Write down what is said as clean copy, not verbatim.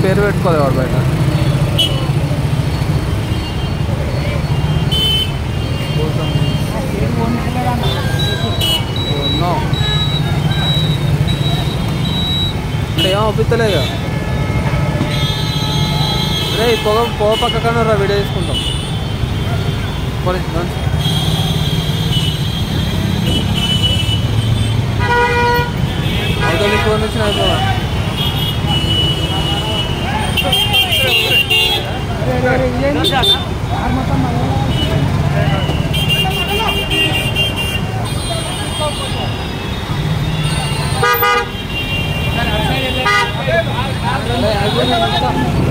పేరు పెట్టుకోవాలి వాడు బయట. అంటే ఏమో ఒప్పిస్తలేదు. రే పొగ పక్కన రా, వీడియో తీసుకుంటాం. అయితే ఫోన్ వచ్చిన అయిపోవా. అయిపోయింది.